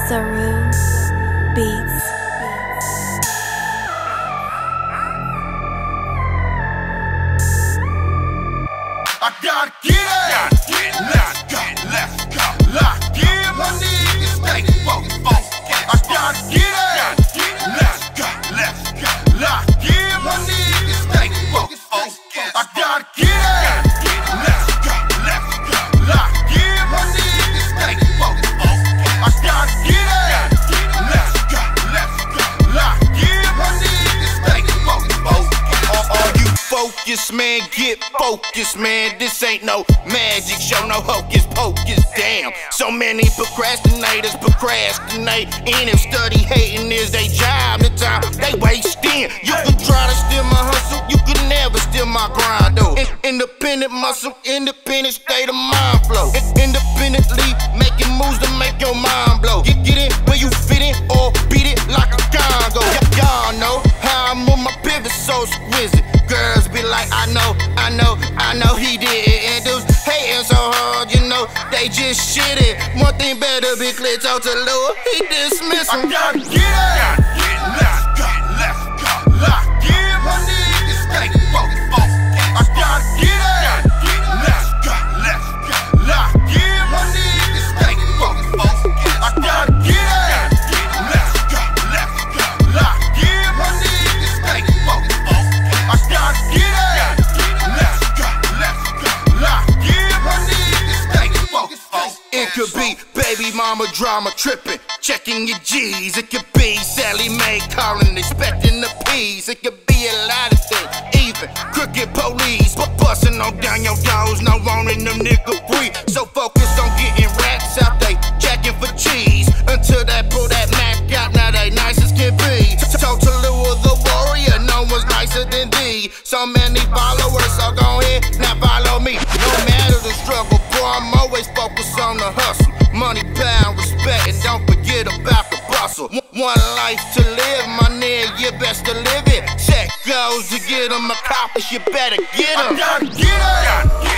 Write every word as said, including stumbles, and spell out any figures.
Saru Beats. I gotta get it. Gotta get it. Let's go. Let's go. Lock in my niggas. Stay focused. I gotta get it. Gotta get it. Let's go. Let's go. Lock in my niggas. Stay focused. I gotta get it. Gotta get it. Let's go. Let's go. Lock in my niggas. Stay focused. I gotta get it. Gotta get it. Let's go. Let's go. Lock in my niggas. Stay focused. Are you focused, man? Get focused, man. This ain't no magic show, no hocus pocus. Damn, so many procrastinators procrastinate in and study hating is they job. The time they wasting. You can try to steal my hustle, you can never steal my grind though. In independent muscle, independent state of mind flow. In independently making moves to make your mind blow. Get, get it where you fit in or beat it like a Congo. Y'all know how I move my pivot so exquisite. Girls be like, I know, I know, I know he did it. And dudes hating so hard, you know, they just shit it. One thing better be clear, Totolua, he dismiss him. I gotta get it. Gotta get it. Let's go, let's go. Lock in my niggas, stay focused. I gotta get it. Gotta get it. Let's go, let's go. Lock in my niggas, stay focused. I gotta get it. Gotta get it. Let's go, let's go. Lock in my niggas, stay focused. I gotta get it. Gotta get it. Let's go, let's go. Lock in my niggas, stay focused. It could be baby mama drama tripping, checking your G's. It could be Sally Mae calling, expecting the peas. It could be a lot of things, even crooked police, but busting on down your doors, no wanting them nigga free. So focused on getting rats out, they jacking for cheese. Until they pull that Mac out, now they nice as can be. Totolua the warrior, no one's nicer than thee. So many followers, so go ahead, now follow me. No matter the struggle, boy, I'm always focused on the hustle. Money, power, respect, and don't forget about the bustle. One life to live, my nigga, you best to live it. Check goes to get them accomplished, you better get them. I gotta get it.